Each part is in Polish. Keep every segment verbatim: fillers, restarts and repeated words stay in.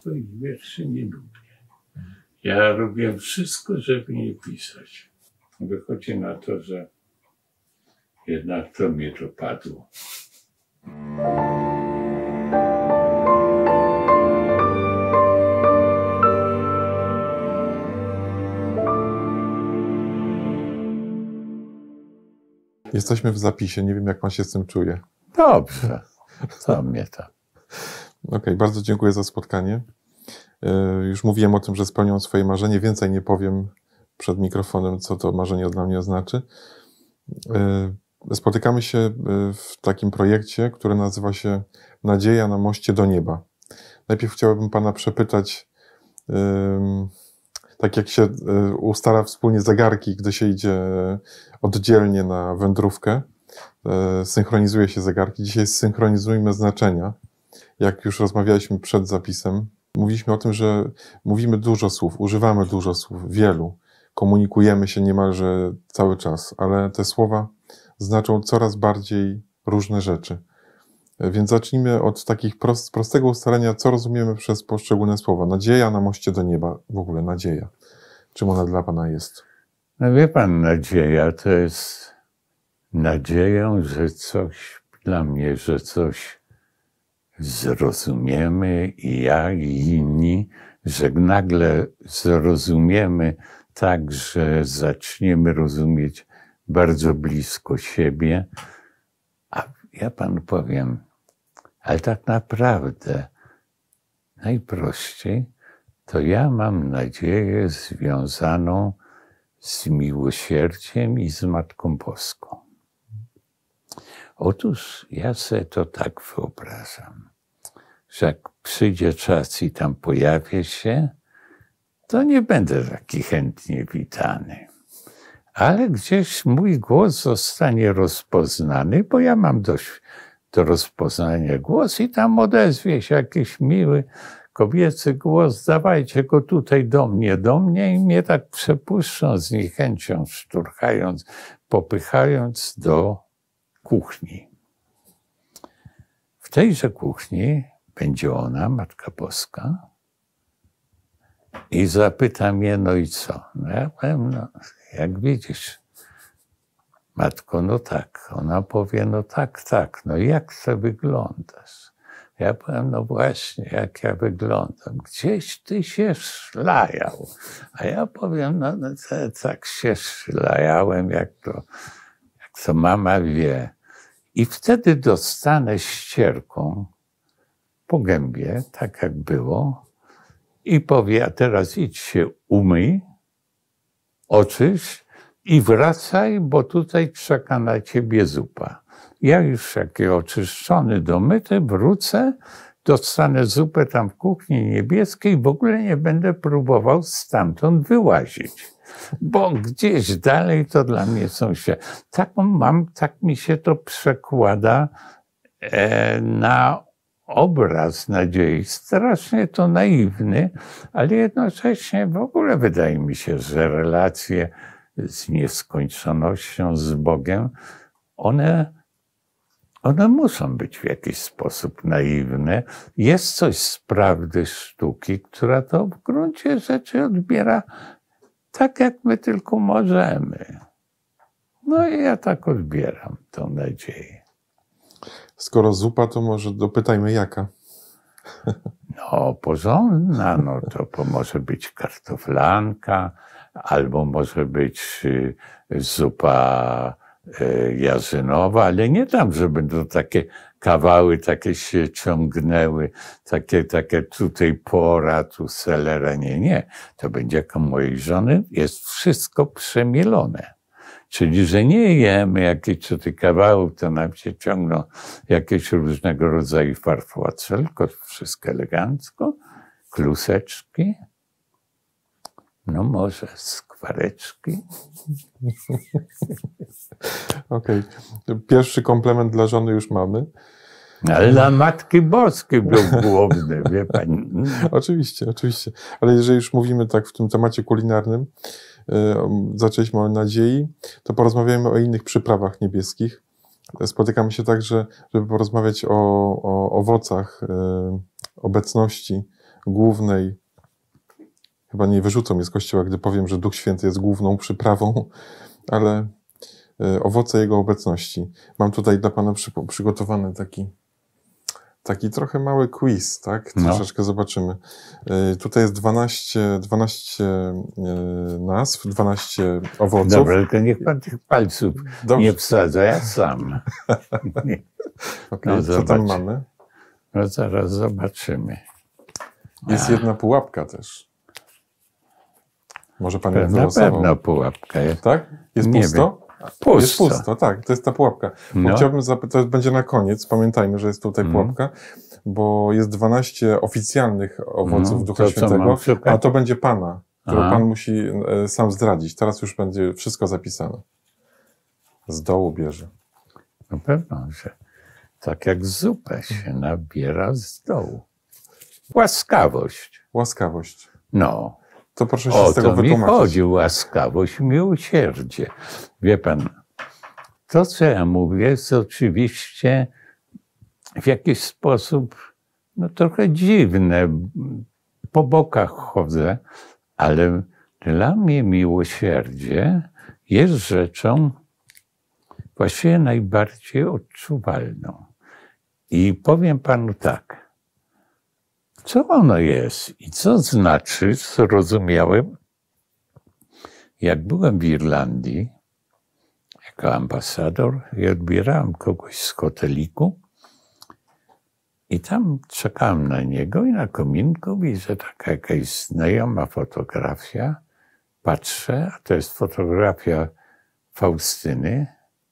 swoich wierszy nie lubię. Ja robię wszystko, żeby nie pisać. Wychodzi na to, że jednak to mnie dopadło. Jesteśmy w zapisie, nie wiem jak pan się z tym czuje. Dobrze, to mnie tak. Okej, okay, bardzo dziękuję za spotkanie. Już mówiłem o tym, że spełniam swoje marzenie. Więcej nie powiem przed mikrofonem, co to marzenie dla mnie oznaczy. Spotykamy się w takim projekcie, który nazywa się Nadzieja na moście do nieba. Najpierw chciałbym pana przepytać, tak jak się ustala wspólnie zegarki, gdy się idzie oddzielnie na wędrówkę, synchronizuje się zegarki. Dzisiaj synchronizujmy znaczenia. Jak już rozmawialiśmy przed zapisem, mówiliśmy o tym, że mówimy dużo słów, używamy dużo słów, wielu. Komunikujemy się niemalże cały czas, ale te słowa znaczą coraz bardziej różne rzeczy. Więc zacznijmy od takich prost, prostego ustalenia, co rozumiemy przez poszczególne słowa. Nadzieja na moście do nieba, w ogóle nadzieja. Czym ona dla pana jest? No wie pan, nadzieja to jest nadzieją, że coś dla mnie, że coś zrozumiemy i ja i inni, że nagle zrozumiemy tak, że zaczniemy rozumieć bardzo blisko siebie. A ja panu powiem, ale tak naprawdę najprościej to ja mam nadzieję związaną z miłosierdziem i z Matką Boską. Otóż ja sobie to tak wyobrażam, że jak przyjdzie czas i tam pojawię się, to nie będę taki chętnie witany. Ale gdzieś mój głos zostanie rozpoznany, bo ja mam dość do rozpoznania głos i tam odezwie się jakiś miły kobiecy głos, dawajcie go tutaj do mnie, do mnie i mnie tak przepuszczą z niechęcią, szturchając, popychając do kuchni. W tejże kuchni będzie ona, Matka Boska, i zapyta mnie, no i co? No ja powiem, no jak widzisz, Matko, no tak. Ona powie, no tak, tak, no jak to wyglądasz? Ja powiem, no właśnie, jak ja wyglądam. Gdzieś ty się szlajał. A ja powiem, no, no tak się szlajałem, jak to, jak to mama wie. I wtedy dostanę ścierką po gębie, tak jak było, i powie, a teraz idź się umyj, oczyść i wracaj, bo tutaj czeka na ciebie zupa. Ja już jaki oczyszczony, domyty, wrócę, dostanę zupę tam w kuchni niebieskiej, w ogóle nie będę próbował stamtąd wyłazić. Bo gdzieś dalej to dla mnie są się. Taką mam, tak mi się to przekłada e, na obraz nadziei. Strasznie to naiwny, ale jednocześnie w ogóle wydaje mi się, że relacje z nieskończonością, z Bogiem, one, one muszą być w jakiś sposób naiwne. Jest coś z prawdy sztuki, która to w gruncie rzeczy odbiera tak, jak my tylko możemy. No i ja tak odbieram tą nadzieję. Skoro zupa, to może dopytajmy jaka? No porządna, no to, to może być kartoflanka, albo może być zupa jarzynowa, ale nie tam, żeby to takie kawały takie się ciągnęły, takie, takie tutaj pora, tu selera, nie, nie. To będzie jak u mojej żony, jest wszystko przemielone. Czyli, że nie jemy jakieś tutaj kawałów, to nam się ciągną jakieś różnego rodzaju farfołace, tylko wszystko elegancko, kluseczki, no może skwareczki. Okej. Okay. Pierwszy komplement dla żony już mamy. Ale dla Matki Boskiej był główny, wie pani. Oczywiście, oczywiście. Ale jeżeli już mówimy tak w tym temacie kulinarnym, yy, zaczęliśmy o nadziei, to porozmawiajmy o innych przyprawach niebieskich. Spotykamy się także, żeby porozmawiać o, o owocach yy, obecności głównej, chyba nie wyrzucą mnie z kościoła, gdy powiem, że Duch Święty jest główną przyprawą, ale owoce Jego obecności. Mam tutaj dla Pana przy, przygotowany taki, taki trochę mały quiz, tak? Troszeczkę no. Zobaczymy. Y, tutaj jest dwanaście, dwanaście y, nazw, dwanaście owoców. Dobra, tylko niech Pan tych palców Dobrze. nie wsadza, ja sam. Okay, no, co tam mamy? No zaraz zobaczymy. Jest A. jedna pułapka też. Może Pan ją Na wylosował? pewno pułapka jest. Tak? Jest nie pusto? Wiem. Pusto. Jest pusto, tak, to jest ta pułapka. No. Chciałbym zapytać, to będzie na koniec, pamiętajmy, że jest tutaj mm. pułapka, bo jest dwanaście oficjalnych owoców no, Ducha to, Świętego, a to będzie Pana, które Pan musi e, sam zdradzić. Teraz już będzie wszystko zapisane. Z dołu bierze. Na pewno, że tak jak zupę się nabiera z dołu. Łaskawość. Łaskawość. No. To proszę się o, z tego to wytłumaczyć. mi chodzi łaskawość, miłosierdzie. Wie Pan, to co ja mówię jest oczywiście w jakiś sposób no, trochę dziwne. Po bokach chodzę, ale dla mnie miłosierdzie jest rzeczą właściwie najbardziej odczuwalną. I powiem Panu tak. Co ono jest i co znaczy, zrozumiałem, jak byłem w Irlandii jako ambasador i odbierałem kogoś z hoteliku i tam czekałem na niego i na kominku widzę taka jakaś znajoma fotografia. Patrzę, a to jest fotografia Faustyny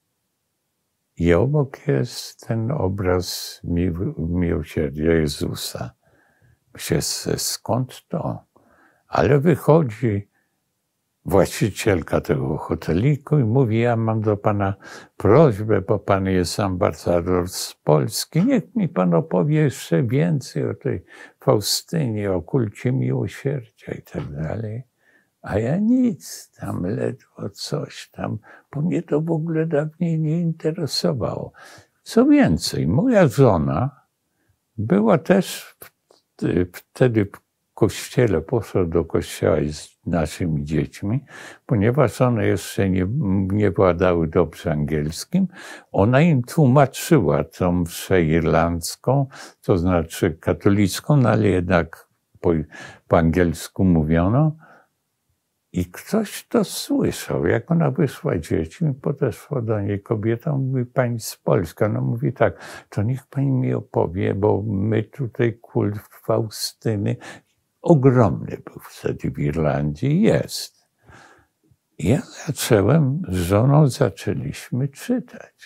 i obok jest ten obraz mił miłosierdzia Jezusa. Myślę, skąd to? Ale wychodzi właścicielka tego hoteliku i mówi, ja mam do Pana prośbę, bo Pan jest ambasador z Polski. Niech mi Pan opowie jeszcze więcej o tej Faustynie, o kulcie miłosierdzia i tak dalej. A ja nic, tam ledwo coś tam, bo mnie to w ogóle dawniej nie interesowało. Co więcej, moja żona była też wtedy w kościele, poszła do kościoła z naszymi dziećmi, ponieważ one jeszcze nie, nie władały dobrze angielskim. Ona im tłumaczyła tą mszę irlandzką, to znaczy katolicką, no ale jednak po, po angielsku mówiono. I ktoś to słyszał, jak ona wyszła dziećmi, podeszła do niej kobieta, mówi, pani z Polska, no mówi tak, to niech pani mi opowie, bo my tutaj kult Faustyny, ogromny był wtedy w Irlandii, jest. I ja zacząłem, z żoną zaczęliśmy czytać.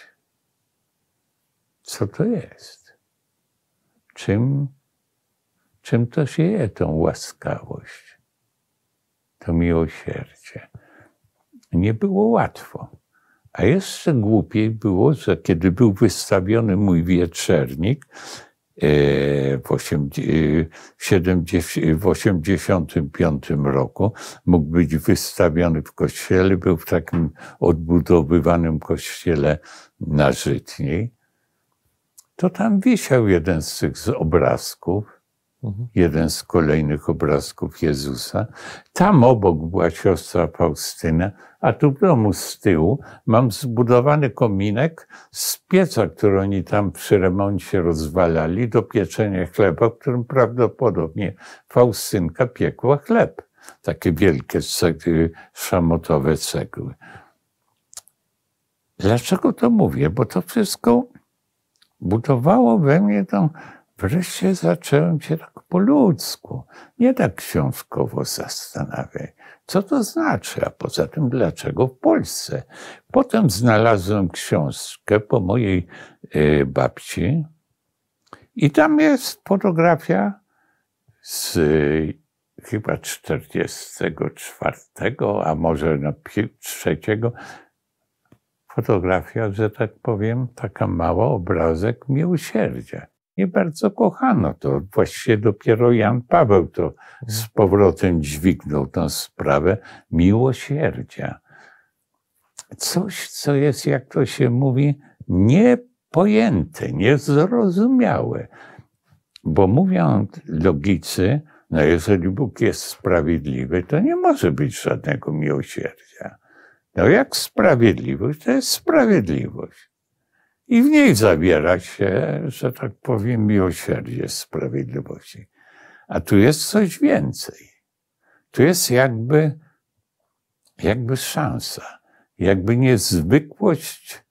Co to jest? Czym, czym to się je, tą łaskawość? To miłosierdzie. Nie było łatwo. A jeszcze głupiej było, że kiedy był wystawiony mój wieczernik w osiemdziesiątym piątym roku, mógł być wystawiony w kościele, był w takim odbudowywanym kościele na Żytniej, to tam wisiał jeden z tych obrazków, jeden z kolejnych obrazków Jezusa. Tam obok była siostra Faustyna, a tu w domu z tyłu mam zbudowany kominek z pieca, który oni tam przy remoncie rozwalali do pieczenia chleba, w którym prawdopodobnie Faustynka piekła chleb. Takie wielkie cegły, szamotowe cegły. Dlaczego to mówię? Bo to wszystko budowało we mnie tą. Wreszcie zacząłem się tak po ludzku, nie tak książkowo zastanawiać, co to znaczy, a poza tym dlaczego w Polsce. Potem znalazłem książkę po mojej y, babci i tam jest fotografia z y, chyba czterdziestego czwartego, a może na trzeciego. Fotografia, że tak powiem, taka mała, obrazek miłosierdzia. Nie bardzo kochano to. Właściwie dopiero Jan Paweł to z powrotem dźwignął tę sprawę miłosierdzia. Coś, co jest, jak to się mówi, niepojęte, niezrozumiałe. Bo mówią logicy, No jeżeli Bóg jest sprawiedliwy, to nie może być żadnego miłosierdzia. No jak sprawiedliwość, to jest sprawiedliwość. I w niej zawiera się, że tak powiem, miłosierdzie sprawiedliwości. A tu jest coś więcej. Tu jest jakby, jakby szansa, jakby niezwykłość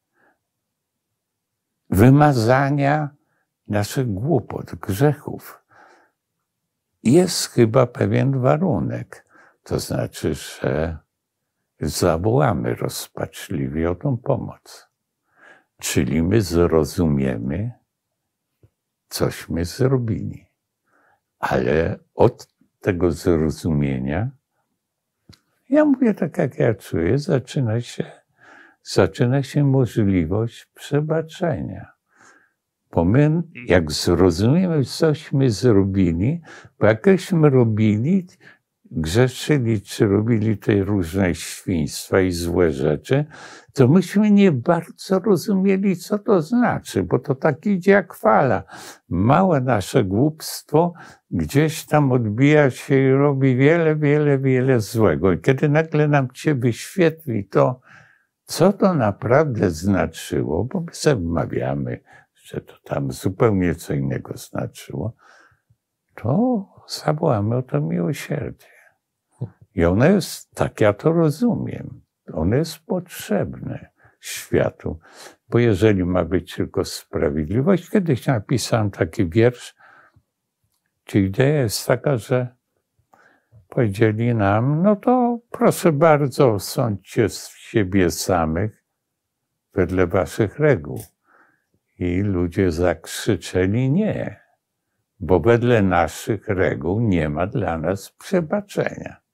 wymazania naszych głupot, grzechów. Jest chyba pewien warunek, to znaczy, że zawołamy rozpaczliwie o tą pomoc. Czyli my zrozumiemy, cośmy zrobili. Ale od tego zrozumienia, ja mówię tak, jak ja czuję, zaczyna się, zaczyna się możliwość przebaczenia. Bo my, jak zrozumiemy, cośmy zrobili, bo jakśmy robili, grzeszyli, czy robili te różne świństwa i złe rzeczy, to myśmy nie bardzo rozumieli, co to znaczy, bo to tak idzie jak fala. Małe nasze głupstwo gdzieś tam odbija się i robi wiele, wiele, wiele złego. I kiedy nagle nam się wyświetli to, co to naprawdę znaczyło, bo my sobie wmawiamy, że to tam zupełnie co innego znaczyło, to zawołamy o to miłosierdzie. I ono jest, tak ja to rozumiem, ono jest potrzebne światu. Bo jeżeli ma być tylko sprawiedliwość, kiedyś napisałem taki wiersz, gdzie idea jest taka, że powiedzieli nam, no to proszę bardzo, sądźcie z siebie samych wedle waszych reguł. I ludzie zakrzyczeli nie, bo wedle naszych reguł nie ma dla nas przebaczenia.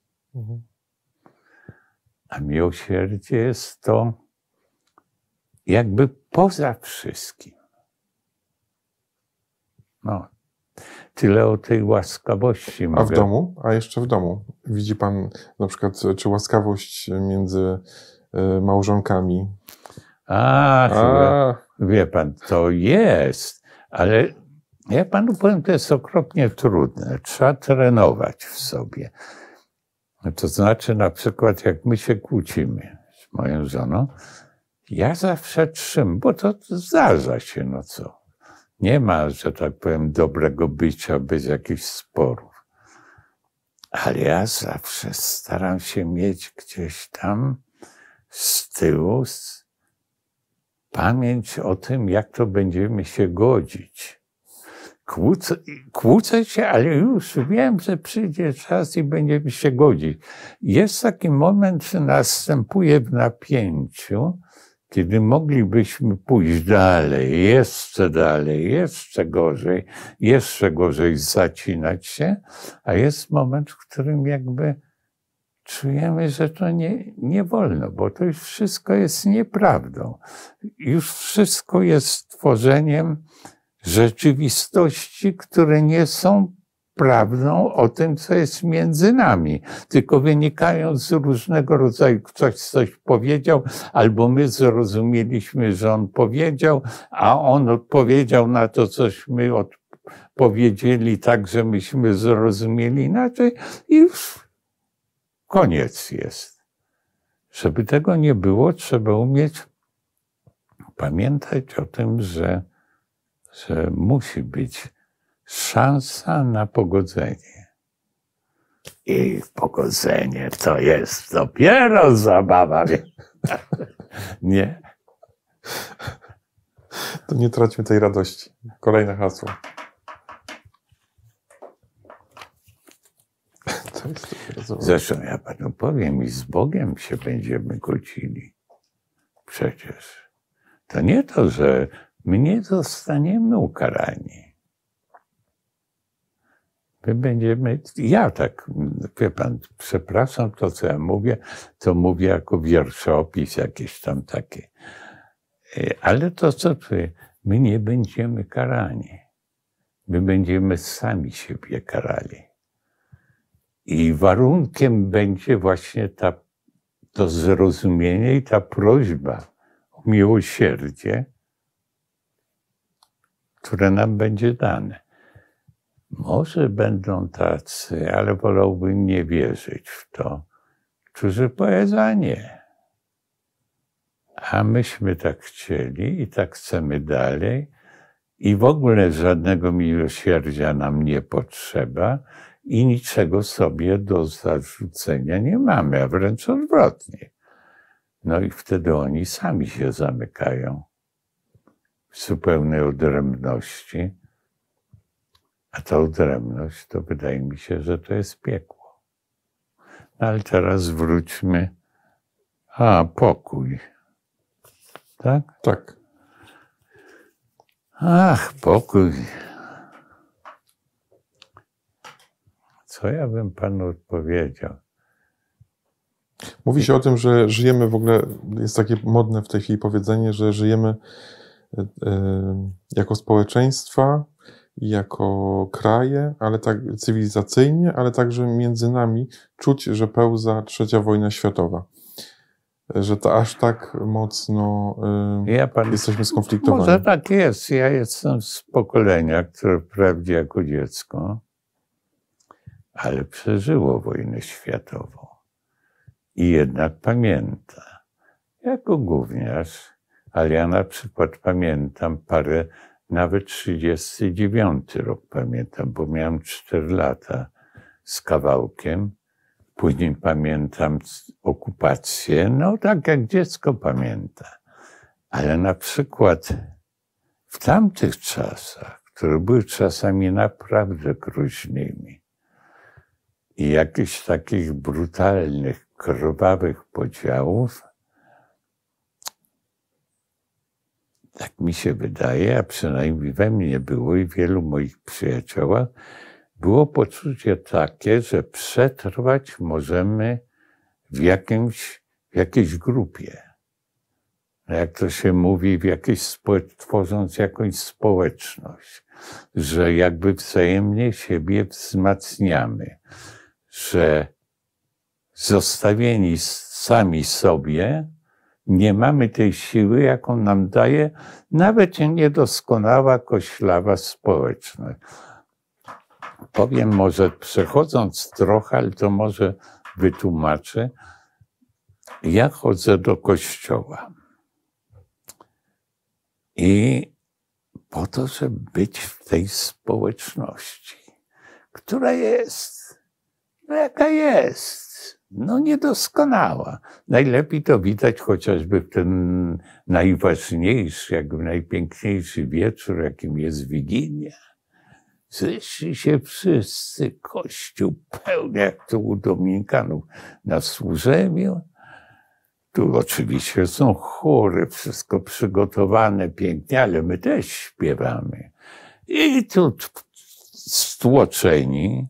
A miłosierdzie jest to jakby poza wszystkim. No, tyle o tej łaskawości. A mogę... w domu? A jeszcze w domu. Widzi pan na przykład, czy łaskawość między małżonkami? A, A. wie pan, to jest, ale ja panu powiem, to jest okropnie trudne. Trzeba trenować w sobie. To znaczy, na przykład, jak my się kłócimy z moją żoną, ja zawsze trzymam, bo to zdarza się, no co. Nie ma, że tak powiem, dobrego bycia bez jakichś sporów. Ale ja zawsze staram się mieć gdzieś tam z tyłu pamięć o tym, jak to będziemy się godzić. Kłócę, kłócę się, ale już wiem, że przyjdzie czas i będziemy się godzić. Jest taki moment, że następuje w napięciu, kiedy moglibyśmy pójść dalej, jeszcze dalej, jeszcze gorzej, jeszcze gorzej zacinać się, a jest moment, w którym jakby czujemy, że to nie, nie wolno, bo to już wszystko jest nieprawdą. Już wszystko jest tworzeniem rzeczywistości, które nie są prawdą o tym, co jest między nami, tylko wynikają z różnego rodzaju, ktoś coś powiedział, albo my zrozumieliśmy, że on powiedział, a on odpowiedział na to, cośmy odpowiedzieli tak, że myśmy zrozumieli inaczej i już koniec jest. Żeby tego nie było, trzeba umieć pamiętać o tym, że że musi być szansa na pogodzenie. I pogodzenie to jest dopiero zabawa. Nie? To nie traćmy tej radości. Kolejne hasło. To jest Zresztą ja panu powiem, i z Bogiem się będziemy godzili. Przecież. To nie to, że my nie zostaniemy ukarani. My będziemy, ja tak, wie pan, przepraszam to, co ja mówię, to mówię jako wierszopis jakieś tam takie. Ale to, co ty, my nie będziemy karani. My będziemy sami siebie karali. I warunkiem będzie właśnie ta, to zrozumienie i ta prośba o miłosierdzie, które nam będzie dane. Może będą tacy, ale wolałbym nie wierzyć w to, którzy powiedzą, a nie. A myśmy tak chcieli i tak chcemy dalej i w ogóle żadnego miłosierdzia nam nie potrzeba i niczego sobie do zarzucenia nie mamy, a wręcz odwrotnie. No i wtedy oni sami się zamykają w zupełnej odrębności. A ta odrębność, to wydaje mi się, że to jest piekło. No ale teraz wróćmy. A, pokój. Tak? Tak. Ach, pokój. Co ja bym panu odpowiedział? Mówi się o tym, że żyjemy w ogóle, jest takie modne w tej chwili powiedzenie, że żyjemy y, y, jako społeczeństwa, jako kraje, ale tak cywilizacyjnie, ale także między nami czuć, że pełza trzecia wojna światowa. Że to aż tak mocno y, ja pan, jesteśmy skonfliktowani. Może tak jest. Ja jestem z pokolenia, które wprawdzie jako dziecko, ale przeżyło wojnę światową. I jednak pamięta. Jako gówniarz, ale ja na przykład pamiętam parę, nawet trzydziesty dziewiąty rok pamiętam, bo miałem cztery lata z kawałkiem. Później pamiętam okupację, no tak jak dziecko pamięta. Ale na przykład w tamtych czasach, które były czasami naprawdę groźnymi i jakichś takich brutalnych, krwawych podziałów, tak mi się wydaje, a przynajmniej we mnie było i wielu moich przyjaciołach, było poczucie takie, że przetrwać możemy w, jakimś, w jakiejś grupie. Jak to się mówi, w jakiejś tworząc jakąś społeczność, że jakby wzajemnie siebie wzmacniamy, że zostawieni sami sobie nie mamy tej siły, jaką nam daje nawet niedoskonała, koślawa społeczność. Powiem może, przechodząc trochę, ale to może wytłumaczę. Ja chodzę do kościoła. I po to, żeby być w tej społeczności, która jest, no jaka jest, no niedoskonała. Najlepiej to widać chociażby w ten najważniejszy, jakby najpiękniejszy wieczór, jakim jest Wigilia. Zeszli się wszyscy, kościół pełny, jak to u Dominikanów na Służewiu. Tu oczywiście są chóry, wszystko przygotowane pięknie, ale my też śpiewamy. I tu stłoczeni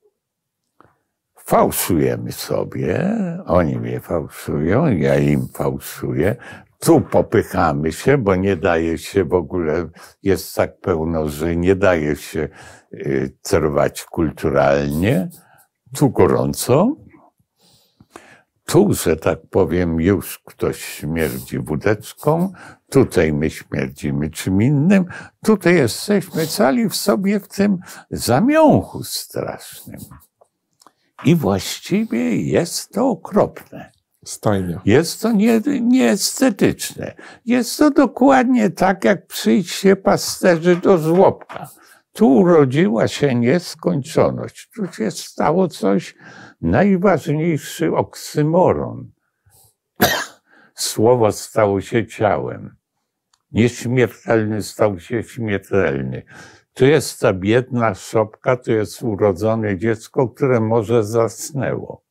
fałszujemy sobie, oni mnie fałszują, ja im fałszuję. Tu popychamy się, bo nie daje się w ogóle, jest tak pełno, że nie daje się y, trwać kulturalnie. Tu gorąco. Tu, że tak powiem, już ktoś śmierdzi wódeczką, tutaj my śmierdzimy czym innym, tutaj jesteśmy cali w sobie w tym zamiąchu strasznym. I właściwie jest to okropne. Stajnia. Jest to nie, nieestetyczne. Jest to dokładnie tak, jak przyjście pasterzy do żłobka. Tu urodziła się nieskończoność. Tu się stało coś, najważniejszy oksymoron. Słowo stało się ciałem. Nieśmiertelny stał się śmiertelny. Tu jest ta biedna szopka, tu jest urodzone dziecko, które może zasnęło.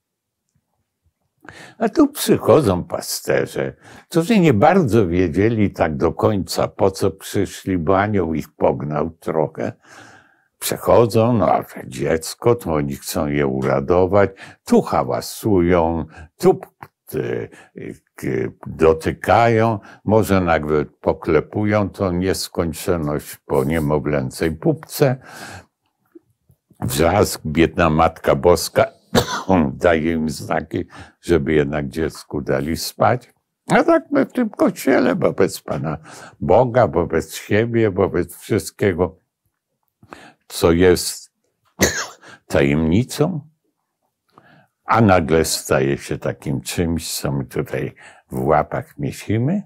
A tu przychodzą pasterze, którzy nie bardzo wiedzieli tak do końca, po co przyszli, bo anioł ich pognał trochę. Przechodzą, no a dziecko, to oni chcą je uradować, tu hałasują, tu dotykają, może nawet poklepują tą nieskończoność po niemowlęcej pupce. Wrzask, biedna Matka Boska daje im znaki, żeby jednak dziecku dali spać. A tak my w tym kościele wobec Pana Boga, wobec siebie, wobec wszystkiego. co jest tajemnicą, a nagle staje się takim czymś, co my tutaj w łapach miesimy.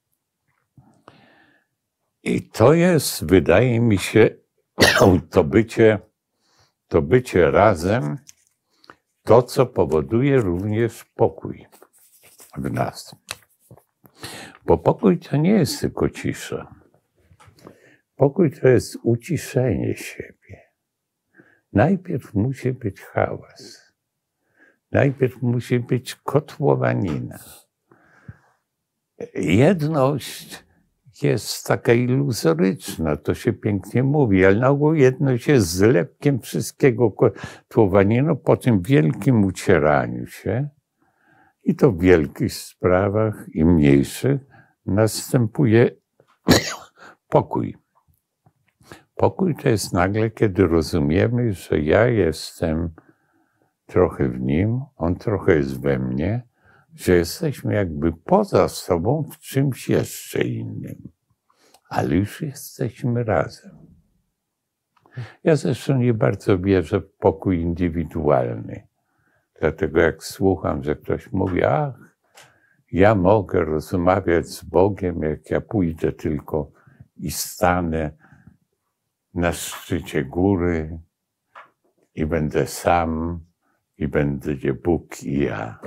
I to jest, wydaje mi się, to bycie, to bycie razem, to, co powoduje również pokój w nas. Bo pokój to nie jest tylko cisza. Pokój to jest uciszenie siebie. Najpierw musi być hałas. Najpierw musi być kotłowanina. Jedność jest taka iluzoryczna, to się pięknie mówi, ale na ogół jedność jest zlepkiem wszystkiego kotłowaniny po tym wielkim ucieraniu się. I to w wielkich sprawach i mniejszych następuje pokój. Pokój to jest nagle, kiedy rozumiemy, że ja jestem trochę w nim, on trochę jest we mnie, że jesteśmy jakby poza sobą w czymś jeszcze innym, ale już jesteśmy razem. Ja zresztą nie bardzo wierzę w pokój indywidualny. Dlatego jak słucham, że ktoś mówi, ach, ja mogę rozmawiać z Bogiem, jak ja pójdę tylko i stanę na szczycie góry i będę sam, i będzie Bóg i ja.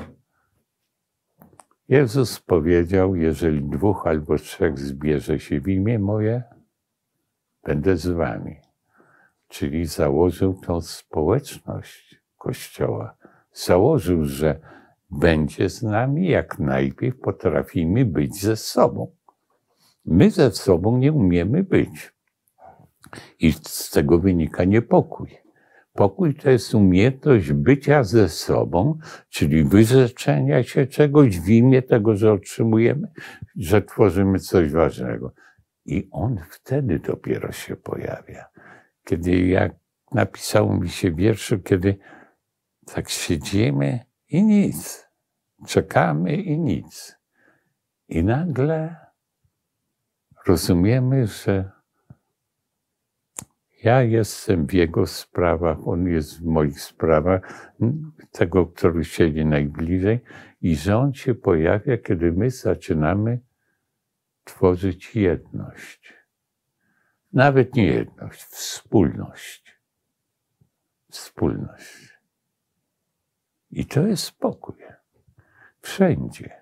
Jezus powiedział, jeżeli dwóch albo trzech zbierze się w imię moje, będę z wami. Czyli założył tą społeczność Kościoła. Założył, że będzie z nami, jak najpierw potrafimy być ze sobą. My ze sobą nie umiemy być. I z tego wynika niepokój. Pokój to jest umiejętność bycia ze sobą, czyli wyrzeczenia się czegoś w imię tego, że otrzymujemy, że tworzymy coś ważnego. I on wtedy dopiero się pojawia. Kiedy jak napisało mi się wierszu, kiedy tak siedzimy i nic. Czekamy i nic. I nagle rozumiemy, że ja jestem w jego sprawach, on jest w moich sprawach, tego, który siedzi najbliżej, i że on się pojawia, kiedy my zaczynamy tworzyć jedność. Nawet nie jedność, wspólność. Wspólność. I to jest spokój. Wszędzie.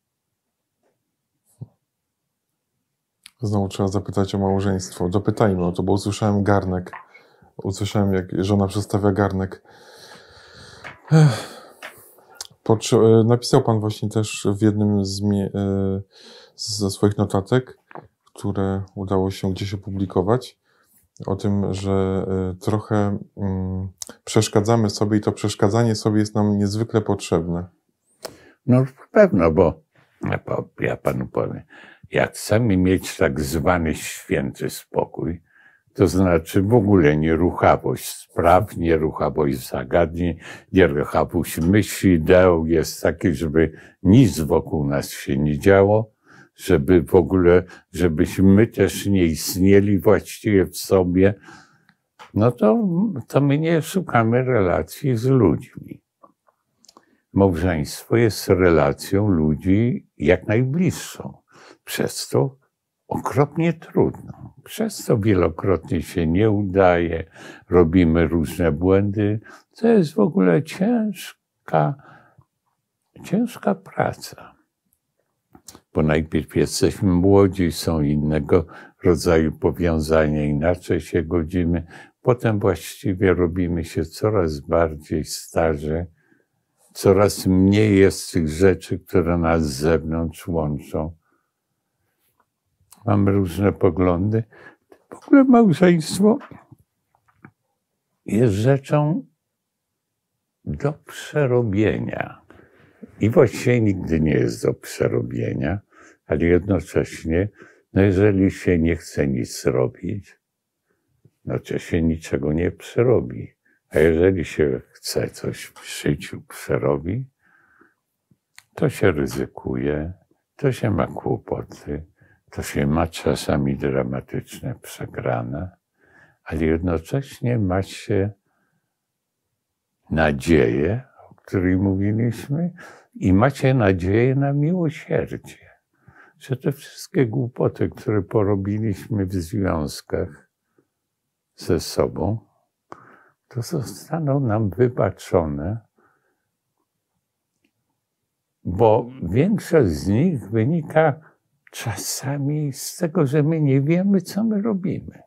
Znowu trzeba zapytać o małżeństwo. Dopytajmy o to, bo usłyszałem garnek. Usłyszałem, jak żona przedstawia garnek. Potrze- napisał pan właśnie też w jednym z mie- ze swoich notatek, które udało się gdzieś opublikować, o tym, że trochę przeszkadzamy sobie i to przeszkadzanie sobie jest nam niezwykle potrzebne. No pewno, bo ja panu powiem, jak chcemy mieć tak zwany święty spokój, to znaczy w ogóle nieruchawość spraw, nieruchawość zagadnień, nieruchawość myśli, ideał jest taki, żeby nic wokół nas się nie działo, żeby w ogóle, żebyśmy my też nie istnieli właściwie w sobie, no to, to my nie szukamy relacji z ludźmi. Małżeństwo jest relacją ludzi jak najbliższą. Przez to okropnie trudno. Przez to wielokrotnie się nie udaje, robimy różne błędy. To jest w ogóle ciężka, ciężka praca. Bo najpierw jesteśmy młodzi, są innego rodzaju powiązania, inaczej się godzimy. Potem właściwie robimy się coraz bardziej starzy. Coraz mniej jest tych rzeczy, które nas z zewnątrz łączą. Mamy różne poglądy. W ogóle małżeństwo jest rzeczą do przerobienia. I właściwie nigdy nie jest do przerobienia, ale jednocześnie, no jeżeli się nie chce nic robić, no to się niczego nie przerobi. A jeżeli się chce coś w życiu przerobi, to się ryzykuje, to się ma kłopoty, to się ma czasami dramatyczne przegrane, ale jednocześnie ma się nadzieję, o której mówiliśmy, i macie nadzieję na miłosierdzie. Że te wszystkie głupoty, które porobiliśmy w związkach ze sobą, to zostaną nam wybaczone, bo większość z nich wynika czasami z tego, że my nie wiemy, co my robimy.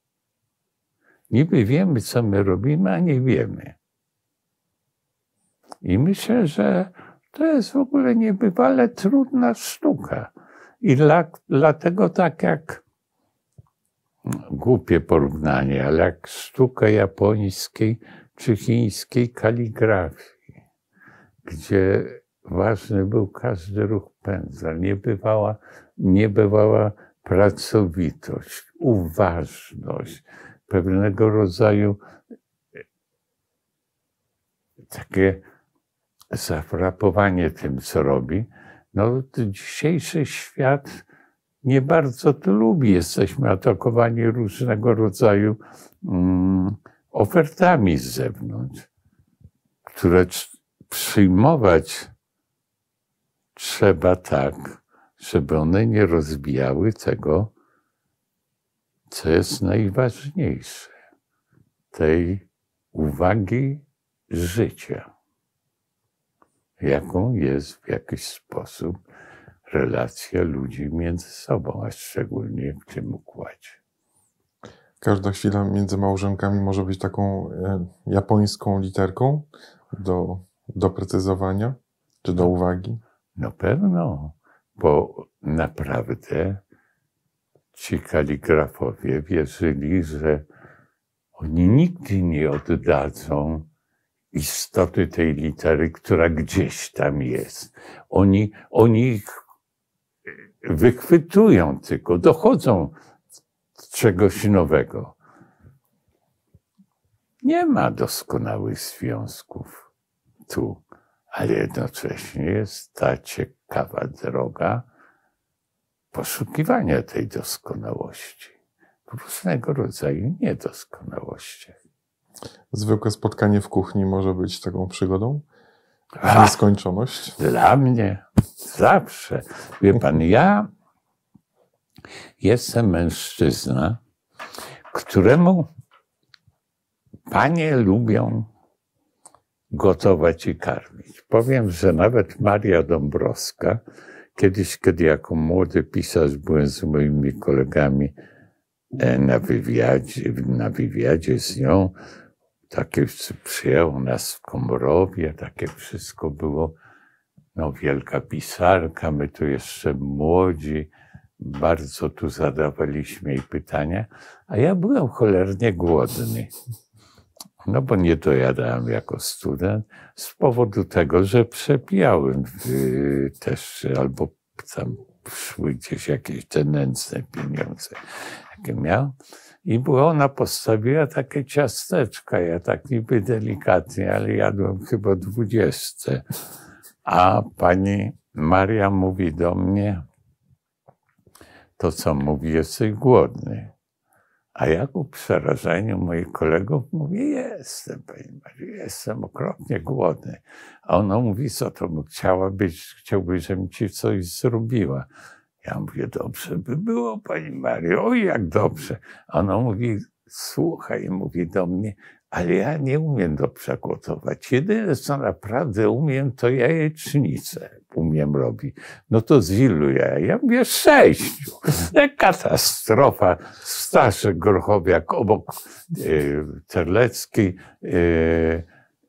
Niby wiemy, co my robimy, a nie wiemy. I myślę, że to jest w ogóle niebywale trudna sztuka. I dla, dlatego tak jak, głupie porównanie, ale jak sztuka japońskiej czy chińskiej kaligrafii, gdzie ważny był każdy ruch pędzla, niebywała, niebywała pracowitość, uważność, pewnego rodzaju takie zafrapowanie tym, co robi. No, dzisiejszy świat nie bardzo to lubi. Jesteśmy atakowani różnego rodzaju um, ofertami z zewnątrz, które przyjmować trzeba tak, żeby one nie rozbijały tego, co jest najważniejsze, tej uwagi życia, jaką jest w jakiś sposób relacja ludzi między sobą, a szczególnie w tym układzie. Każda chwila między małżonkami może być taką e, japońską literką do doprecyzowania, czy do uwagi? No pewno, bo naprawdę ci kaligrafowie wierzyli, że oni nigdy nie oddadzą istoty tej litery, która gdzieś tam jest. Oni, oni ich wychwytują tylko, dochodzą czegoś nowego. Nie ma doskonałych związków tu, ale jednocześnie jest ta ciekawa droga poszukiwania tej doskonałości w różnego rodzaju niedoskonałościach. Zwykłe spotkanie w kuchni może być taką przygodą? W nieskończoność? Dla mnie zawsze. Wie pan, ja jestem mężczyzna, któremu panie lubią gotować i karmić. Powiem, że nawet Maria Dąbrowska, kiedyś, kiedy jako młody pisarz byłem z moimi kolegami na wywiadzie, na wywiadzie z nią, takie przyjęło nas w Komorowie, takie wszystko było, no wielka pisarka, my tu jeszcze młodzi, bardzo tu zadawaliśmy jej pytania, a ja byłem cholernie głodny. No bo nie dojadałem jako student z powodu tego, że przepijałem też, albo tam szły gdzieś jakieś te nędzne pieniądze, jakie miałem. I była ona postawiła takie ciasteczka, ja tak niby delikatnie, ale jadłem chyba dwudzieste. A pani Maria mówi do mnie, to co mówi, jesteś głodny. A ja ku przerażeniu moich kolegów mówię, jestem, pani Maria, jestem okropnie głodny. A ona mówi, co to mu chciała być, chciałbyś, żebym ci coś zrobiła. Ja mówię, dobrze by było, pani Mario, oj jak dobrze. A ona mówi, słuchaj, mówi do mnie, ale ja nie umiem dobrze gotować. Jedyne, co naprawdę umiem, to jajecznicę umiem robić. No to z ilu ja? Ja mówię, sześciu. Katastrofa. Staszek Grochowiak obok y, Terlecki. Y,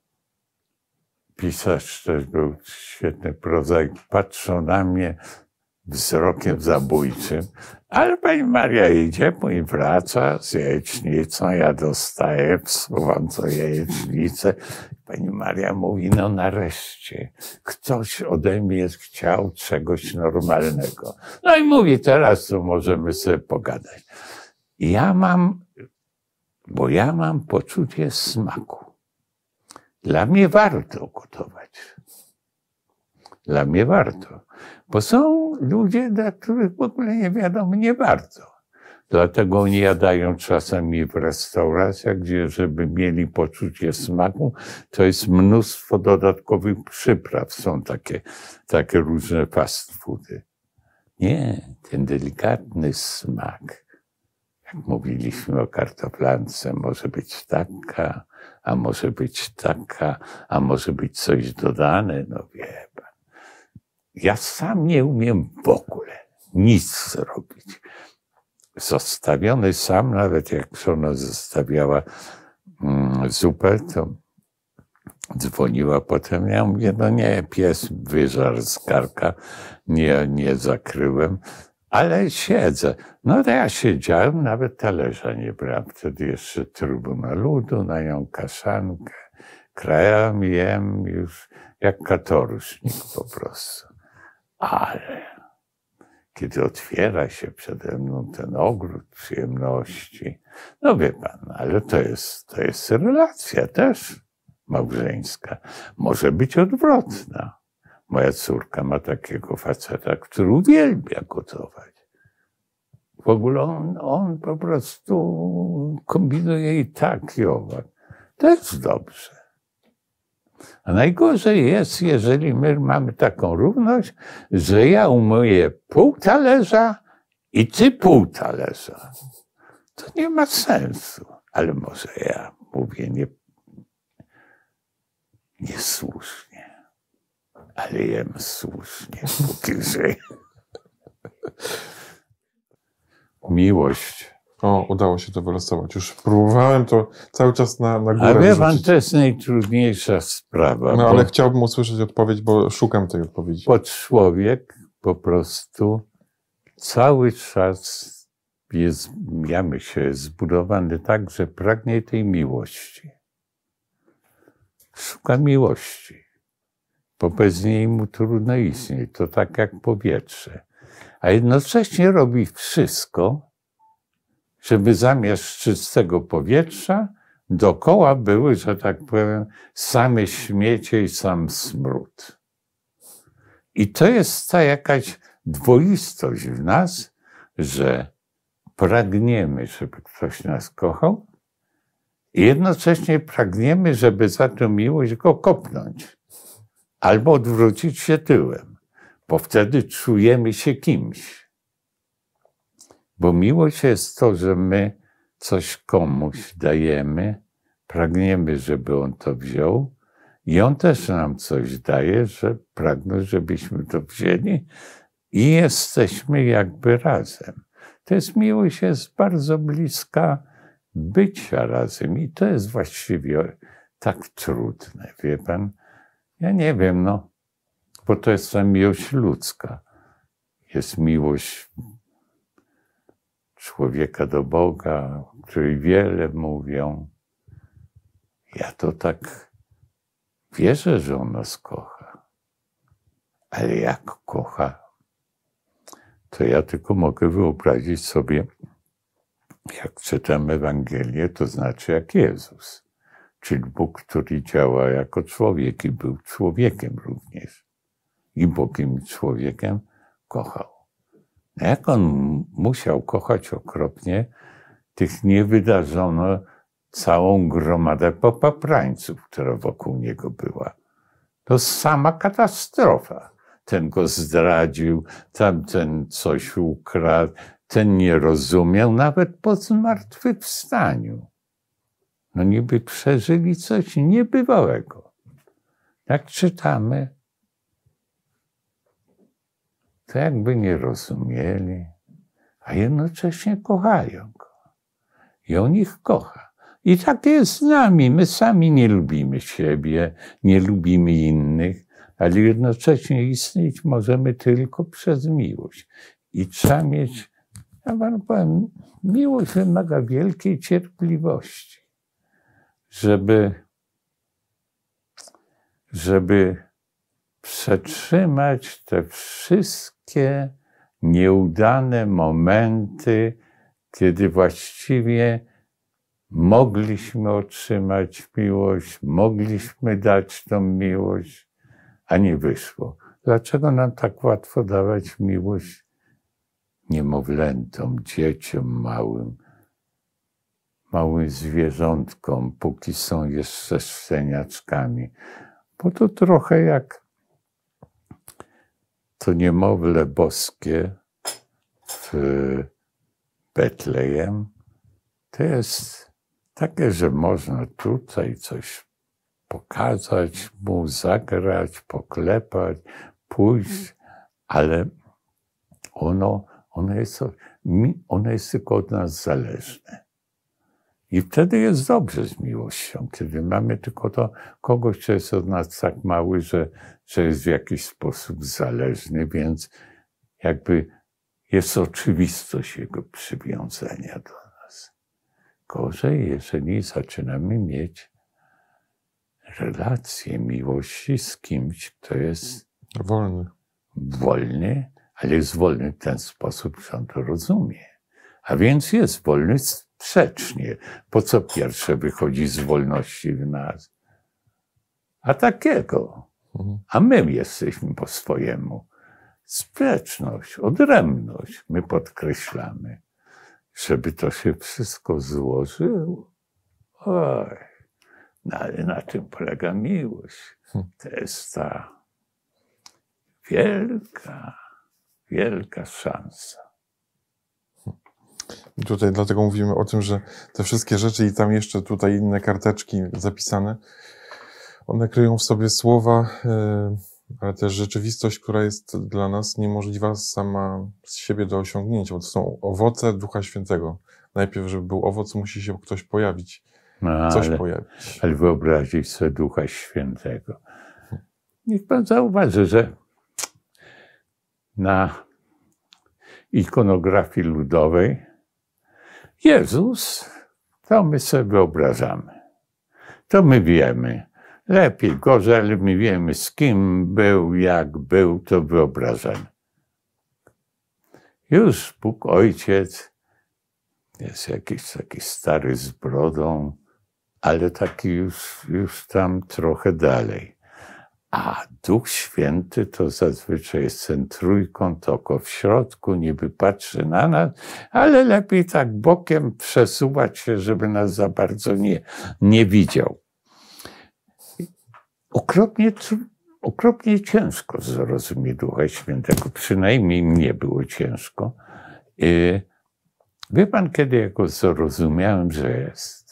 pisarz też był świetny prozaik. Patrzą na mnie wzrokiem zabójczym, ale pani Maria idzie i wraca z jajecznicą, ja dostaję, wsuwam tą jajecznicę. Pani Maria mówi, no nareszcie, ktoś ode mnie chciał czegoś normalnego. No i mówi, teraz to możemy sobie pogadać. Ja mam, bo ja mam poczucie smaku. Dla mnie warto gotować. Dla mnie warto. Bo są ludzie, dla których w ogóle nie wiadomo, nie bardzo. Dlatego oni jadają czasami w restauracjach, gdzie żeby mieli poczucie smaku, to jest mnóstwo dodatkowych przypraw. Są takie, takie różne fast foody. Nie, ten delikatny smak, jak mówiliśmy o kartoflance, może być taka, a może być taka, a może być coś dodane, no wie pan. Ja sam nie umiem w ogóle nic zrobić. Zostawiony sam, nawet jak żona zostawiała mm, zupę, to dzwoniła potem. Ja mówię, no nie, pies wyżarł z karka, nie, nie zakryłem, ale siedzę. No to ja siedziałem, nawet talerza nie brałem. Wtedy jeszcze trybuna ludu, na nią kaszankę. Krajam, jem już jak katorusznik po prostu. Ale kiedy otwiera się przede mną ten ogród przyjemności, no wie pan, ale to jest, to jest relacja też małżeńska. Może być odwrotna. Moja córka ma takiego faceta, który uwielbia gotować. W ogóle on, on po prostu kombinuje i tak, i owak. To jest dobrze. A najgorzej jest, jeżeli my mamy taką równość, że ja umyję pół talerza i ty pół talerza. To nie ma sensu. Ale może ja mówię nie, niesłusznie, ale jem słusznie, póki żyję. Miłość. O, udało się to wylosować. Już próbowałem to cały czas na, na górę A wie pan, wyrzucić. to jest najtrudniejsza sprawa. No ale chciałbym usłyszeć odpowiedź, bo szukam tej odpowiedzi. Bo człowiek po prostu cały czas jest, ja myślę, jest zbudowany tak, że pragnie tej miłości. Szuka miłości, bo bez niej mu trudno istnieć. To tak jak powietrze. A jednocześnie robi wszystko, żeby zamiast czystego powietrza dookoła były, że tak powiem, same śmiecie i sam smród. I to jest ta jakaś dwoistość w nas, że pragniemy, żeby ktoś nas kochał i jednocześnie pragniemy, żeby za tę miłość go kopnąć albo odwrócić się tyłem, bo wtedy czujemy się kimś. Bo miłość jest to, że my coś komuś dajemy, pragniemy, żeby on to wziął i on też nam coś daje, że pragną, żebyśmy to wzięli i jesteśmy jakby razem. To jest miłość, jest bardzo bliska bycia razem i to jest właściwie tak trudne, wie pan. Ja nie wiem, no, bo to jest ta miłość ludzka. Jest miłość człowieka do Boga, o której wiele mówią. Ja to tak wierzę, że on nas kocha. Ale jak kocha, to ja tylko mogę wyobrazić sobie, jak czytam Ewangelię, to znaczy jak Jezus. Czyli Bóg, który działa jako człowiek i był człowiekiem również. I Bogiem i człowiekiem kochał. Jak on musiał kochać okropnie, tych nie wydarzono całą gromadę popaprańców, która wokół niego była. To sama katastrofa. Ten go zdradził, tamten coś ukradł, ten nie rozumiał, nawet po zmartwychwstaniu. No niby przeżyli coś niebywałego. Jak czytamy, to jakby nie rozumieli, a jednocześnie kochają go. I on ich kocha. I tak jest z nami. My sami nie lubimy siebie, nie lubimy innych, ale jednocześnie istnieć możemy tylko przez miłość. I trzeba mieć, ja wam powiem, miłość wymaga wielkiej cierpliwości, żeby, żeby przetrzymać te wszystkie nieudane momenty, kiedy właściwie mogliśmy otrzymać miłość, mogliśmy dać tą miłość, a nie wyszło. Dlaczego nam tak łatwo dawać miłość? niemowlętom, dzieciom małym, małym zwierzątkom, póki są jeszcze szczeniaczkami. Bo to trochę jak to niemowlę boskie w Betlejem. To jest takie, że można tutaj coś pokazać mu, zagrać, poklepać, pójść, ale ono, ono, jest, ono jest tylko od nas zależne. I wtedy jest dobrze z miłością, kiedy mamy tylko to kogoś, kto jest od nas tak mały, że, że jest w jakiś sposób zależny, więc jakby jest oczywistość jego przywiązania do nas. Gorzej, jeżeli zaczynamy mieć relacje miłości z kimś, kto jest wolny. wolny, ale jest wolny w ten sposób, że on to rozumie. A więc jest wolny sprzecznie. Po co pierwsze wychodzi z wolności w nas? A takiego. A my jesteśmy po swojemu. Sprzeczność, odrębność my podkreślamy. Żeby to się wszystko złożyło. Oj, no ale na tym polega miłość. To jest ta wielka, wielka szansa. I tutaj dlatego mówimy o tym, że te wszystkie rzeczy i tam jeszcze tutaj inne karteczki zapisane, one kryją w sobie słowa, ale też rzeczywistość, która jest dla nas niemożliwa sama z siebie do osiągnięcia, bo to są owoce Ducha Świętego. Najpierw, żeby był owoc, musi się ktoś pojawić, no, coś ale, pojawić. Ale wyobrazić sobie Ducha Świętego. Niech pan zauważy, że na ikonografii ludowej Jezus, to my sobie wyobrażamy. To my wiemy. Lepiej, gorzej, ale my wiemy, z kim był, jak był, to wyobrażamy. Już Bóg Ojciec jest jakiś taki stary z brodą, ale taki już, już tam trochę dalej. A Duch Święty to zazwyczaj jest ten trójkąt, oko w środku, niby patrzy na nas, ale lepiej tak bokiem przesuwać się, żeby nas za bardzo nie, nie widział. Okropnie, okropnie ciężko zrozumieć Ducha Świętego, przynajmniej mnie było ciężko. Wie pan, kiedy ja go zrozumiałem, że jest?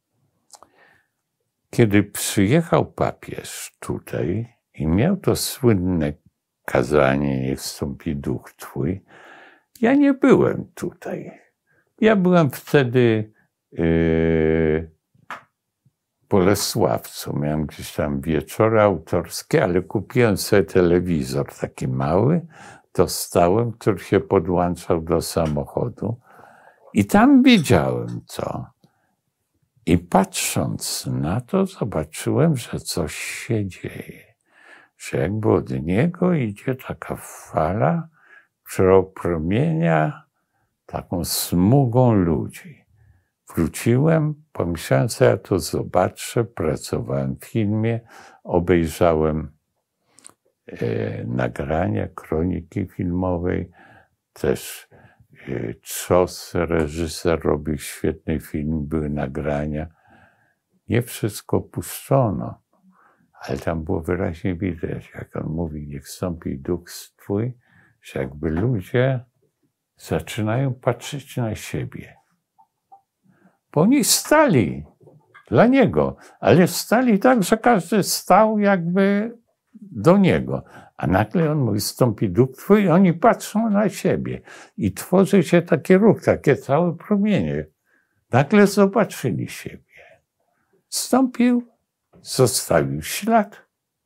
Kiedy przyjechał papież tutaj i miał to słynne kazanie, niech wstąpi Duch Twój, ja nie byłem tutaj. Ja byłem wtedy yy, Bolesławcu. Miałem gdzieś tam wieczory autorskie, ale kupiłem sobie telewizor taki mały, dostałem, który się podłączał do samochodu i tam widziałem to. I patrząc na to, zobaczyłem, że coś się dzieje. Że jakby od niego idzie taka fala, która opromienia taką smugą ludzi. Wróciłem, pomyślałem sobie, ja to zobaczę, pracowałem w filmie, obejrzałem e, nagrania, kroniki filmowej, też e, Trzos, reżyser, robił świetny film, były nagrania. Nie wszystko puszczono, ale tam było wyraźnie widać, jak on mówi, niech wstąpi Duch Twój, że jakby ludzie zaczynają patrzeć na siebie. Bo oni stali dla Niego, ale stali tak, że każdy stał jakby do Niego. A nagle On mówi, wstąpi Duch Twój i oni patrzą na siebie. I tworzy się taki ruch, takie całe promienie. Nagle zobaczyli siebie. Wstąpił, zostawił ślad.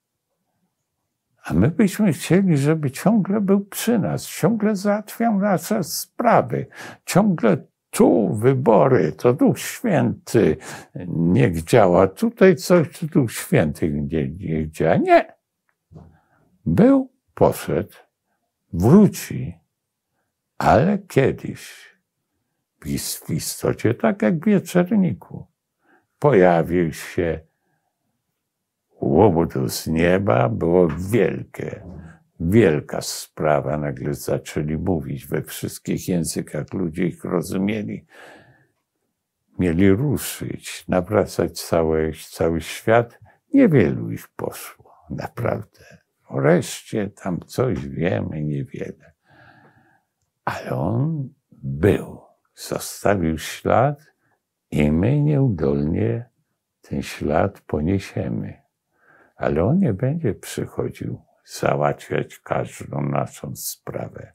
A my byśmy chcieli, żeby ciągle był przy nas, ciągle załatwiał nasze sprawy, ciągle tu wybory, to Duch Święty niech działa. Tutaj coś, to Duch Święty niech działa. Nie. Był, poszedł, wróci, ale kiedyś, w istocie tak jak w wieczorniku, pojawił się łomot z nieba, było wielkie, wielka sprawa. Nagle zaczęli mówić we wszystkich językach, ludzie ich rozumieli. Mieli ruszyć, nawracać cały, cały świat. Niewielu ich poszło, naprawdę. Wreszcie tam coś wiemy, niewiele. Ale on był, zostawił ślad i my nieudolnie ten ślad poniesiemy. Ale on nie będzie przychodził załatwiać każdą naszą sprawę.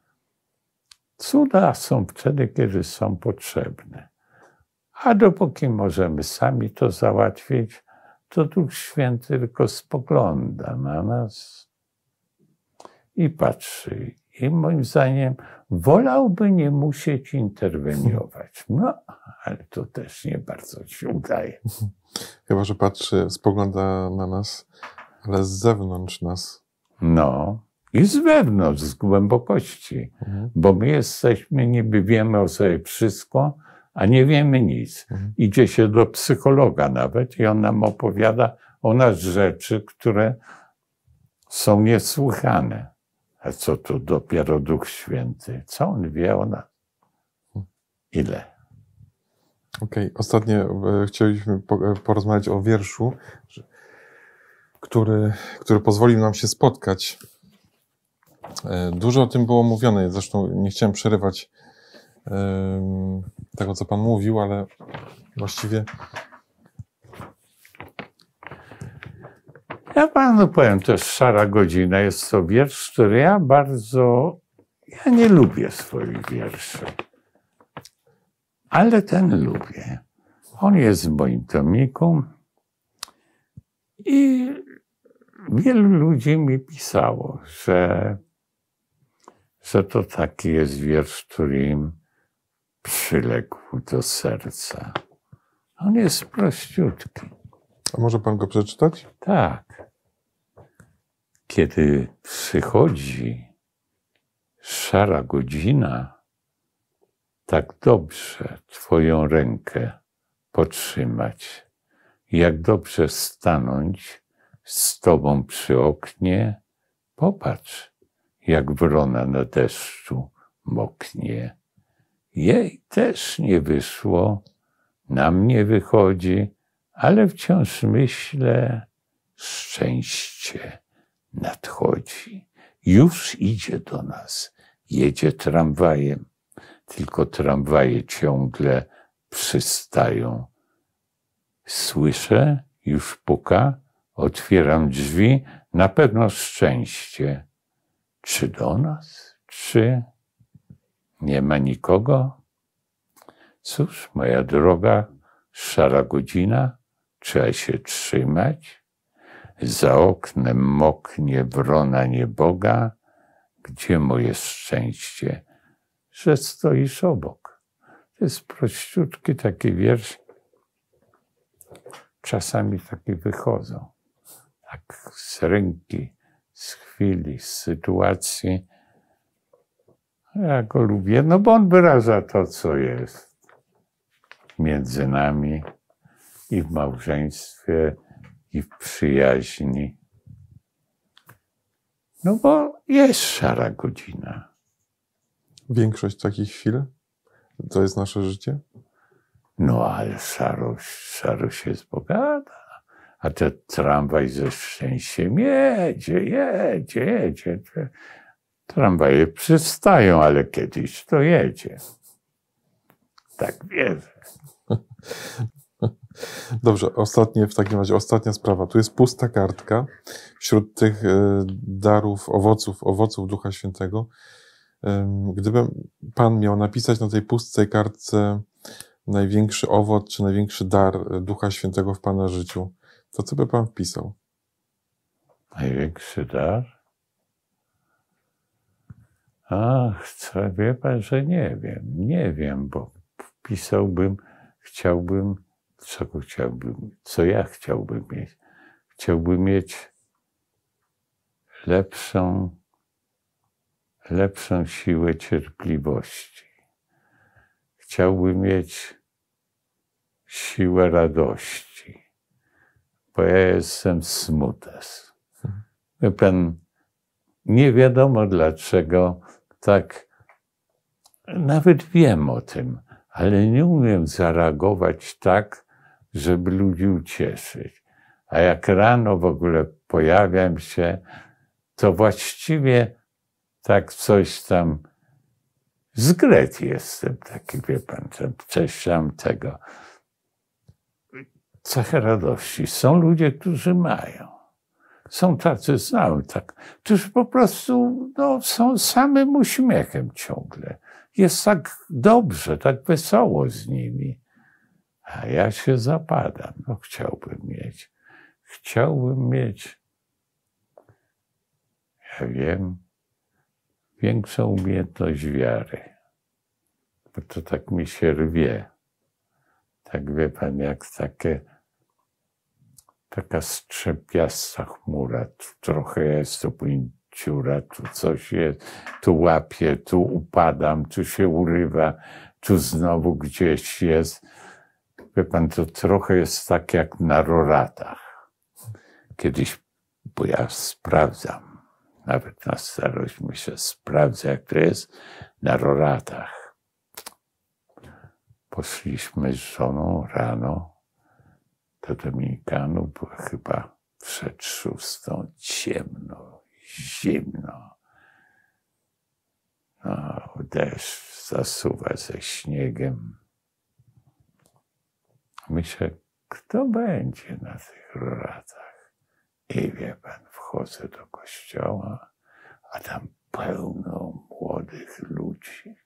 Cuda są wtedy, kiedy są potrzebne. A dopóki możemy sami to załatwić, to Duch Święty tylko spogląda na nas i patrzy. I moim zdaniem wolałby nie musieć interweniować. No, ale to też nie bardzo się udaje. Chyba że patrzy, spogląda na nas, ale z zewnątrz nas. No, i z wewnątrz, z głębokości. Mhm. Bo my jesteśmy, niby wiemy o sobie wszystko, a nie wiemy nic. Mhm. Idzie się do psychologa nawet i on nam opowiada o nas rzeczy, które są niesłychane. A co tu dopiero Duch Święty? Co on wie o nas? Ile? Okej, okay. Ostatnio e, chcieliśmy po, e, porozmawiać o wierszu, który, który pozwolił nam się spotkać. E, dużo o tym było mówione, zresztą nie chciałem przerywać e, tego, co Pan mówił, ale właściwie... Ja Panu powiem też, Szara godzina jest to wiersz, który ja bardzo... Ja nie lubię swoich wierszy. Ale ten lubię. On jest w moim tomiku i wielu ludzi mi pisało, że, że to taki jest wiersz, który im przyległ do serca. On jest prościutki. A może Pan go przeczytać? Tak. Kiedy przychodzi szara godzina, tak dobrze Twoją rękę potrzymać, jak dobrze stanąć z Tobą przy oknie, popatrz, jak wrona na deszczu moknie. Jej też nie wyszło, nam nie wychodzi, ale wciąż myślę, szczęście nadchodzi. Już idzie do nas, jedzie tramwajem. Tylko tramwaje ciągle przystają. Słyszę, już puka, otwieram drzwi, na pewno szczęście. Czy do nas, czy nie ma nikogo? Cóż, moja droga, szara godzina, trzeba się trzymać. Za oknem moknie wrona nieboga. Gdzie moje szczęście? Że stoisz obok. To jest prościutki taki wiersz. Czasami takie wychodzą. Tak z ręki, z chwili, z sytuacji. Ja go lubię, no bo on wyraża to, co jest między nami i w małżeństwie, i w przyjaźni. No bo jest szara godzina. Większość takich chwil to jest nasze życie? No ale szarość, szarość jest bogata. A ten tramwaj ze szczęściem jedzie, jedzie, jedzie. Tramwaje przystają, ale kiedyś to jedzie. Tak wierzę. Dobrze, ostatnie, w takim razie ostatnia sprawa. Tu jest pusta kartka. Wśród tych darów, owoców, owoców Ducha Świętego, gdyby Pan miał napisać na tej pustej kartce największy owoc, czy największy dar Ducha Świętego w Pana życiu, to co by Pan wpisał? Największy dar? Ach, co, wie Pan, że nie wiem. Nie wiem, bo wpisałbym, chciałbym, czego chciałbym, co ja chciałbym mieć. Chciałbym mieć lepszą, lepszą siłę cierpliwości. Chciałbym mieć siłę radości, bo ja jestem smutas. Wie Pan, nie wiadomo dlaczego tak, nawet wiem o tym, ale nie umiem zareagować tak, żeby ludzi ucieszyć. A jak rano w ogóle pojawiam się, to właściwie tak coś tam zgret jestem, taki, wie pan, coś tam tego. Cechę radości. Są ludzie, którzy mają. Są tacy, znałem tak, którzy po prostu no, są samym uśmiechem ciągle. Jest tak dobrze, tak wesoło z nimi. A ja się zapadam. No chciałbym mieć. Chciałbym mieć, ja wiem, większą umiejętność wiary. Bo to tak mi się rwie. Tak wie pan, jak takie, taka strzępiasta chmura. Tu trochę jest, tu pięciura, tu coś jest, tu łapię, tu upadam, tu się urywa, tu znowu gdzieś jest. Wie pan, to trochę jest tak jak na roratach. Kiedyś, bo ja sprawdzam, nawet na starość myślę, sprawdzę jak to jest na roratach. Poszliśmy z żoną rano do Dominikanów, było chyba przed szóstą, ciemno, zimno. No, deszcz zasuwa ze śniegiem. Myślę, kto będzie na tych roratach? I wie pan, wchodzę do kościoła, a tam pełno młodych ludzi.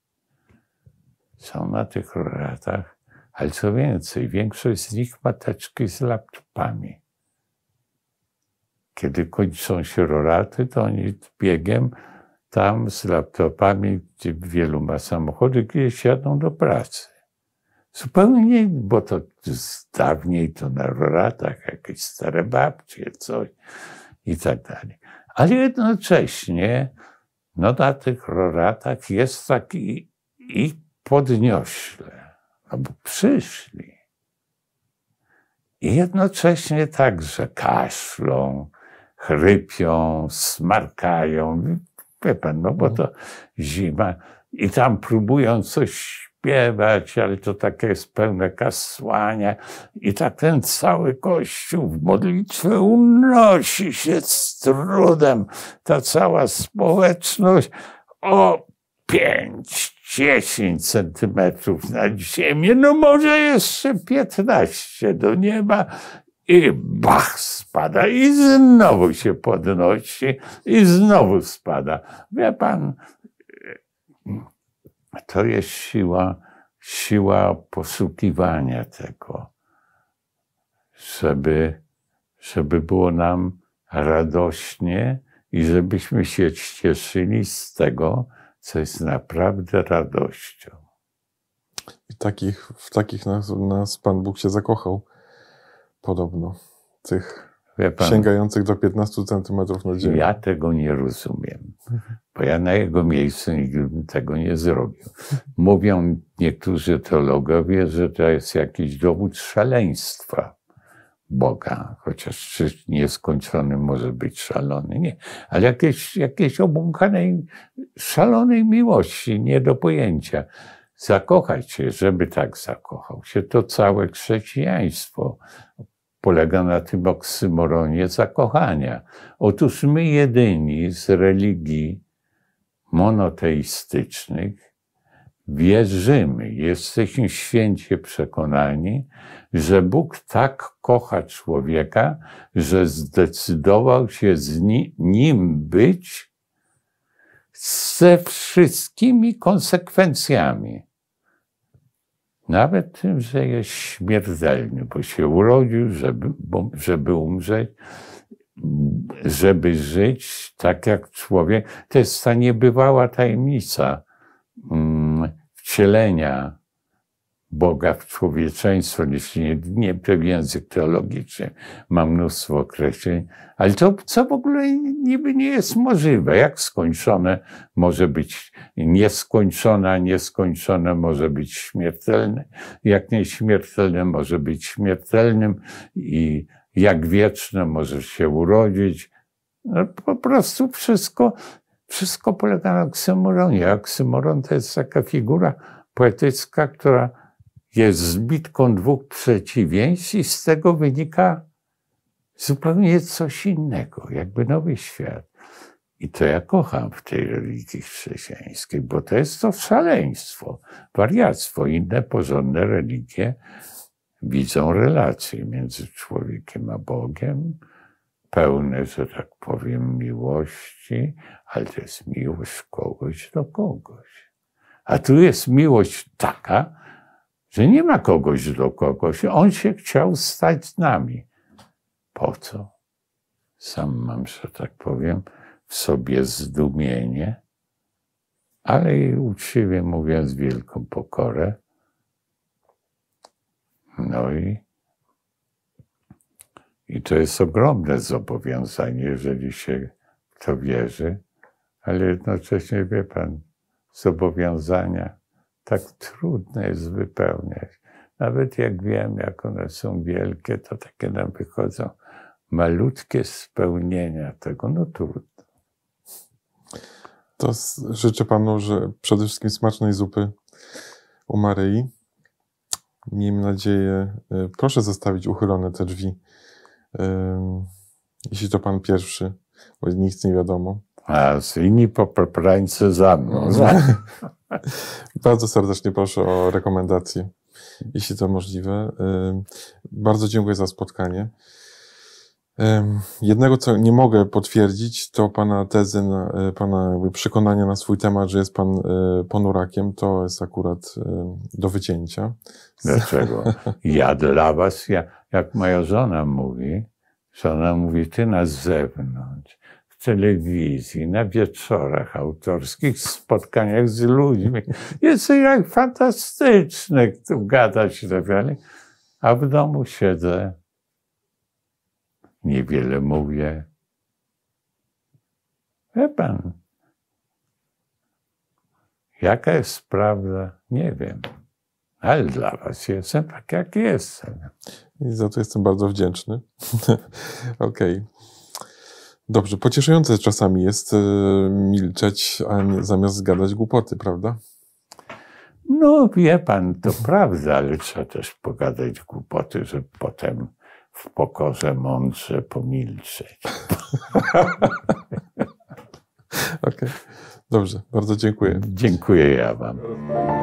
Są na tych roratach, ale co więcej, większość z nich ma teczki z laptopami. Kiedy kończą się roraty, to oni biegiem tam z laptopami, gdzie wielu ma samochody, gdzieś jadą do pracy. Zupełnie, bo to z dawniej to na roratach jakieś stare babcie, coś i tak dalej. Ale jednocześnie no na tych roratach jest taki i podniośle, no bo przyszli. I jednocześnie także kaszlą, chrypią, smarkają. Wie pan, no bo to zima. I tam próbują coś śpiewać, ale to takie jest pełne kasłania. I tak ten cały kościół w modlitwie unosi się z trudem. Ta cała społeczność o pięć, dziesięć centymetrów nad ziemię, no może jeszcze piętnaście do nieba. I bach, spada i znowu się podnosi i znowu spada. Wie pan, to jest siła, siła poszukiwania tego, żeby, żeby było nam radośnie i żebyśmy się cieszyli z tego, co jest naprawdę radością. I takich, w takich nas, nas Pan Bóg się zakochał. Podobno. Tych pan, sięgających do piętnastu centymetrów nad ziemią. Ja tego nie rozumiem, bo ja na jego miejscu nigdy bym tego nie zrobił. Mówią niektórzy teologowie, że to jest jakiś dowód szaleństwa Boga, chociaż czy nieskończony może być szalony, nie. Ale jakieś, jakieś obłąkanej, szalonej miłości, nie do pojęcia. Zakochać się, żeby tak zakochał się, to całe chrześcijaństwo polega na tym oksymoronie zakochania. Otóż my jedyni z religii monoteistycznych wierzymy, jesteśmy święcie przekonani, że Bóg tak kocha człowieka, że zdecydował się z nim być ze wszystkimi konsekwencjami. Nawet tym, że jest śmiertelny, bo się urodził, żeby, bo, żeby umrzeć, żeby żyć tak jak człowiek. To jest ta niebywała tajemnica um, wcielenia Boga w człowieczeństwo, jeśli nie, nie ten język teologiczny ma mnóstwo określeń, ale to, co w ogóle niby nie jest możliwe. Jak skończone może być nieskończone, a nieskończone może być śmiertelne, jak nieśmiertelne może być śmiertelnym i jak wieczne może się urodzić No, po prostu wszystko, wszystko polega na oksymoronie. Oksymoron to jest taka figura poetycka, która jest zbitką dwóch przeciwieństw i z tego wynika zupełnie coś innego, jakby nowy świat. I to ja kocham w tej religii chrześcijańskiej, bo to jest to szaleństwo, wariactwo. Inne porządne religie widzą relacje między człowiekiem a Bogiem, pełne, że tak powiem, miłości, ale to jest miłość kogoś do kogoś. A tu jest miłość taka, że nie ma kogoś do kogoś. On się chciał stać z nami. Po co? Sam mam, że tak powiem, w sobie zdumienie, ale i uczciwie mówiąc wielką pokorę. No i, i to jest ogromne zobowiązanie, jeżeli się w to wierzy, ale jednocześnie, wie pan, zobowiązania tak trudno jest wypełniać. Nawet jak wiem, jak one są wielkie, to takie nam wychodzą malutkie spełnienia tego, no trudno. To życzę panu, że przede wszystkim smacznej zupy u Maryi. Miejmy nadzieję, proszę zostawić uchylone te drzwi, jeśli to pan pierwszy, bo nic nie wiadomo. A inni poprańcy za mną. Bardzo serdecznie proszę o rekomendacje, jeśli to możliwe. Bardzo dziękuję za spotkanie. Jednego, co nie mogę potwierdzić, to pana tezy, na, pana jakby przekonania na swój temat, że jest pan ponurakiem, to jest akurat do wycięcia. Dlaczego? Ja dla was, ja, jak moja żona mówi, żona mówi, ty na zewnątrz, w telewizji, na wieczorach autorskich, spotkaniach z ludźmi, jest jak fantastyczne, tu gadać i tak dalej, a w domu siedzę, niewiele mówię. Wie pan, jaka jest prawda? Nie wiem. Ale dla was jestem tak, jak jestem. I za to jestem bardzo wdzięczny. Okej. Okay. Dobrze, pocieszające czasami jest milczeć, a nie, zamiast gadać głupoty, prawda? No wie pan, to prawda, ale trzeba też pogadać głupoty, żeby potem w pokorze mądrze pomilczeć. Okej, okay. Dobrze, bardzo dziękuję. Dziękuję ja wam.